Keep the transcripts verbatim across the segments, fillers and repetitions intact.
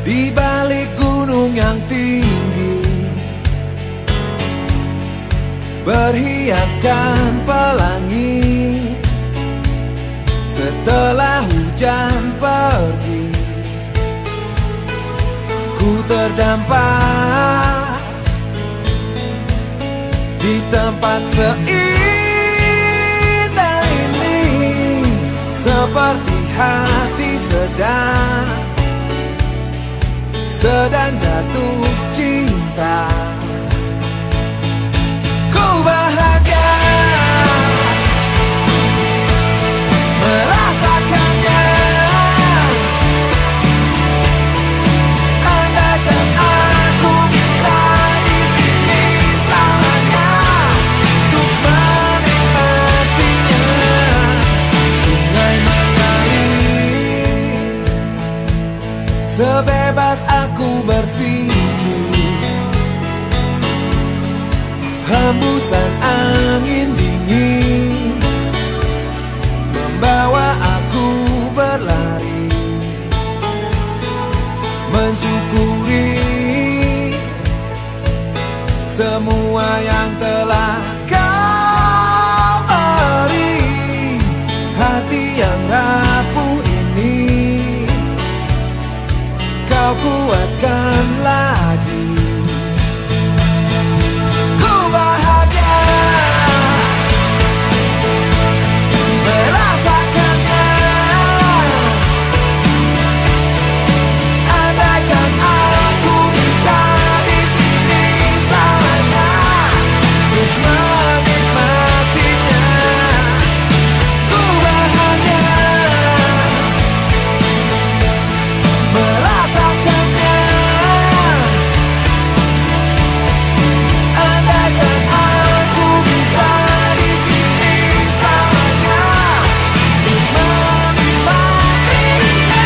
di balik gunung yang tinggi, berhiaskan pelangi. Setelah hujan pergi, ku terdampar di tempat seindah ini, seperti hati sedang sedang jatuh cinta. Ku bahagia merasakannya. Andaikan aku bisa di sini selamanya untuk menikmatinya. Sungai mengalir sebebas aku berpikir, hembusan angin dingin membawa aku berlari, mensyukuri semua yang telah kau beri. Hati yang rapuh ini kau kuatkan lagi. Ku bahagia merasakannya. Andaikan aku bisa di sini selamanya untuk menikmatinya. Ku bahagia merasakannya. Andaikan aku bisa di sini selamanya untuk menikmatinya.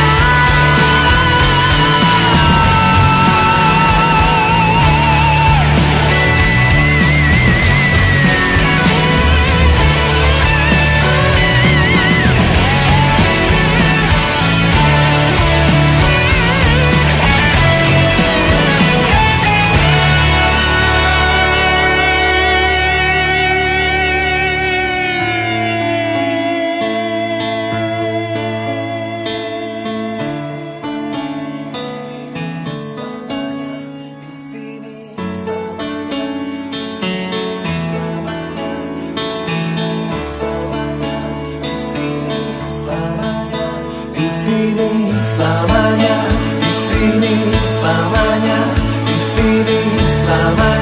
Di sini selamanya, di sini selamanya, di sini selamanya.